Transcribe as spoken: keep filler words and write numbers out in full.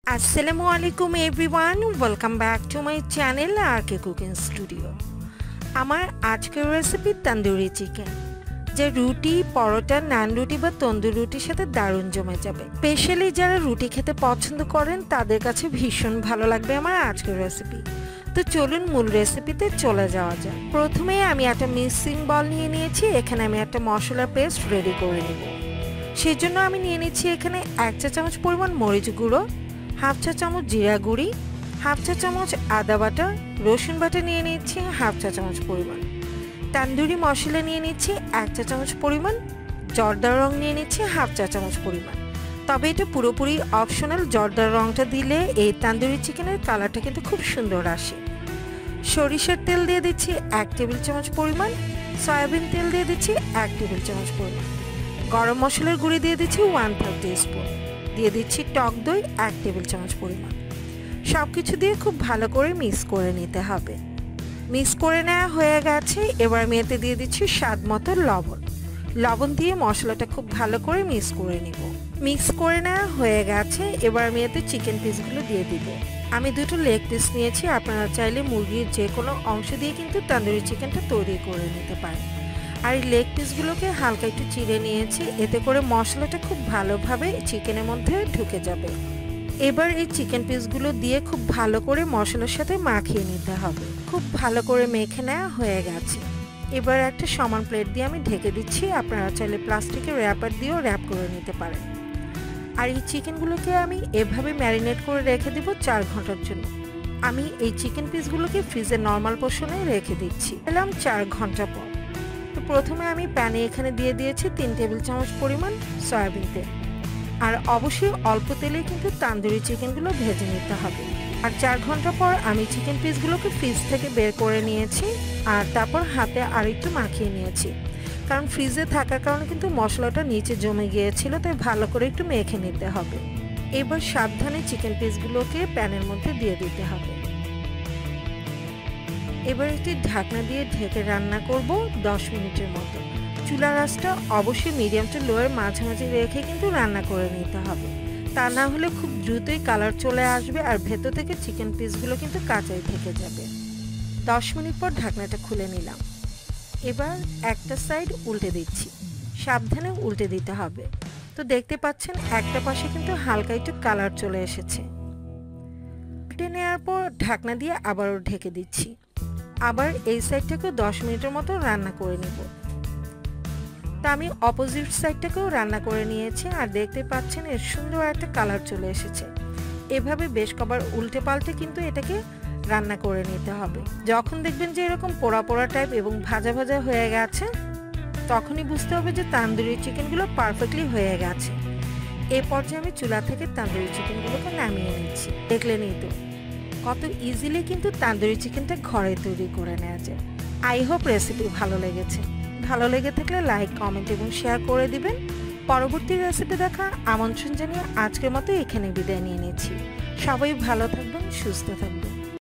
Assalamualaikum everyone, welcome back to my channel R K Cooking Studio. আমার আজকের recipe tandoori chicken, যা রুটি, পরোটা, নান রুটি বা তন্দুরি রুটির সাথে দারুণ জমে যাবে। স্পেশালি যারা রুটি খেতে পছন্দ করেন তাদের কাছে ভীষণ ভালো লাগবে আমার আজকের রেসিপি। তো চলুন মূল রেসিপিতে চলে যাওয়া যাক। প্রথমে আমি একটা মিক্সিং বল নিয়ে নিয়েছি। এখানে আমি একটা মশলার পেস্ট রেডি করে নেব। সেই জন্য আমি নিয়ে নিচ্ছি এখানে এক চা চামচ পরিমাণ মরিচ গুঁড়ো, হাফ চা চামচ জিরা গুঁড়ি, হাফ চা চামচ আদা বাটা, রসুন বাটা নিয়ে নিচ্ছি হাফ চা চামচ পরিমাণ, তান্দুরি মশলা নিয়ে নিচ্ছি এক চা চামচ পরিমাণ, জর্দার রং নিয়ে নিচ্ছি হাফ চা চামচ পরিমাণ। তবে এটা পুরোপুরি অপশনাল, জর্দার রংটা দিলে এই তান্দুরি চিকেনের কালারটা কিন্তু খুব সুন্দর আসে। সরিষার তেল দিয়ে দিচ্ছি এক টেবিল চামচ পরিমাণ, সয়াবিন তেল দিয়ে দিচ্ছি এক টেবিল চামচ পরিমাণ, গরম মশলার গুঁড়ি দিয়ে দিচ্ছি ওয়ান থার্ড টিস্পুন, দিয়ে দিচ্ছি টক দই এক টেবিল চামচ পরিমাণ। সব কিছু দিয়ে খুব ভালো করে মিক্স করে নিতে হবে। মিক্স করে নেওয়া হয়ে গেছে। এবার আমি এতে দিয়ে দিচ্ছি স্বাদ মতো লবণ। লবণ দিয়ে মশলাটা খুব ভালো করে মিক্স করে নিব। মিক্স করে নেওয়া হয়ে গেছে। এবার আমি এতে চিকেন পিসগুলো দিয়ে দিব। আমি দুটো লেগ পিস নিয়েছি। আপনারা চাইলে মুরগির যে কোনো অংশ দিয়ে কিন্তু তন্দুরি চিকেনটা তৈরি করে নিতে পারেন। আর এই লেগ পিসগুলোকে হালকা একটু চিড়ে নিয়েছি, এতে করে মশলাটা খুব ভালোভাবে চিকেনের মধ্যে ঢুকে যাবে। এবার এই চিকেন পিসগুলো দিয়ে খুব ভালো করে মশলার সাথে মাখিয়ে নিতে হবে। খুব ভালো করে মেখে নেওয়া হয়ে গেছে। এবার একটা সমান প্লেট দিয়ে আমি ঢেকে দিচ্ছি। আপনারা চাইলে প্লাস্টিকের র্যাপার দিয়েও র্যাপ করে নিতে পারেন। আর এই চিকেনগুলোকে আমি এভাবে ম্যারিনেট করে রেখে দিব চার ঘন্টার জন্য। আমি এই চিকেন পিসগুলোকে ফ্রিজের নর্মাল পোর্শনে রেখে দিচ্ছি। এলাম চার ঘন্টা পর। তো প্রথমে আমি প্যানে এখানে দিয়ে দিয়েছি তিন টেবিল চামচ পরিমাণ সয়াবিন তেল। আর অবশ্যই অল্প তেলে কিন্তু তান্দুরি চিকেনগুলো ভেজে নিতে হবে। আর চার ঘন্টা পর আমি চিকেন পিসগুলোকে ফ্রিজ থেকে বের করে নিয়েছি। আর তারপর হাতে আর একটু মাখিয়ে নিয়েছি, কারণ ফ্রিজে থাকার কারণে কিন্তু মশলাটা নিচে জমে গিয়েছিল, তাই ভালো করে একটু মেখে নিতে হবে। এবার সাবধানে চিকেন পিসগুলোকে প্যানের মধ্যে দিয়ে দিতে হবে। এবার একটি ঢাকনা দিয়ে ঢেকে রান্না করব দশ মিনিটের মতো। চুলার আঁচটা অবশ্যই মিডিয়াম টু লোয়ের মাঝামাঝি রেখে কিন্তু রান্না করে নিতে হবে। তা না হলে খুব দ্রুতই কালার চলে আসবে আর ভেতর থেকে চিকেন পিসগুলো কিন্তু কাঁচাই থেকে যাবে। দশ মিনিট পর ঢাকনাটা খুলে নিলাম। এবার একটা সাইড উল্টে দিচ্ছি। সাবধানে উল্টে দিতে হবে। তো দেখতে পাচ্ছেন একটা পাশে কিন্তু হালকা একটু কালার চলে এসেছে। উল্টে নেওয়ার পর ঢাকনা দিয়ে আবারও ঢেকে দিচ্ছি। আবার এই সাইডটাকেও দশ মিনিটের মতো রান্না করে নিব। তা আমি অপোজিট সাইডটাকেও রান্না করে নিয়েছি। আর দেখতে পাচ্ছেন এর সুন্দর একটা কালার চলে এসেছে। এভাবে বেশ কবার উল্টে পাল্টে কিন্তু এটাকে রান্না করে নিতে হবে। যখন দেখবেন যে এরকম পোড়া পোড়া টাইপ এবং ভাজা ভাজা হয়ে গেছে, তখনই বুঝতে হবে যে তান্দুরি চিকেনগুলো পারফেক্টলি হয়ে গেছে। এই পর্যায়ে আমি চুলা থেকে তান্দুরি চিকেনগুলোকে নামিয়ে নিচ্ছি। দেখলেনই তো কত ইজিলি কিন্তু তান্দুরি চিকেনটা ঘরে তৈরি করে নেওয়া যায়। আই হোপ রেসিপি ভালো লেগেছে। ভালো লেগে থাকলে লাইক, কমেন্ট এবং শেয়ার করে দিবেন। পরবর্তী রেসিপি দেখার আমন্ত্রণ জানিয়ে আজকের মতো এখানে বিদায় নিয়ে নিচ্ছি। সবাই ভালো থাকবেন, সুস্থ থাকবেন।